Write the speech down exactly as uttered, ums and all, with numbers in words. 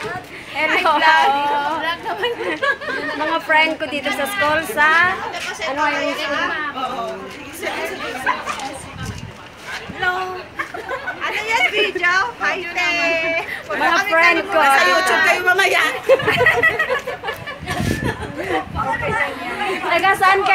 Hello. Mga friend ko dito sa school sa ano yung Hello. Ano yan video? Kayo na. mga friend ko. Sa YouTube kayo mamaya. Taga saan kayo?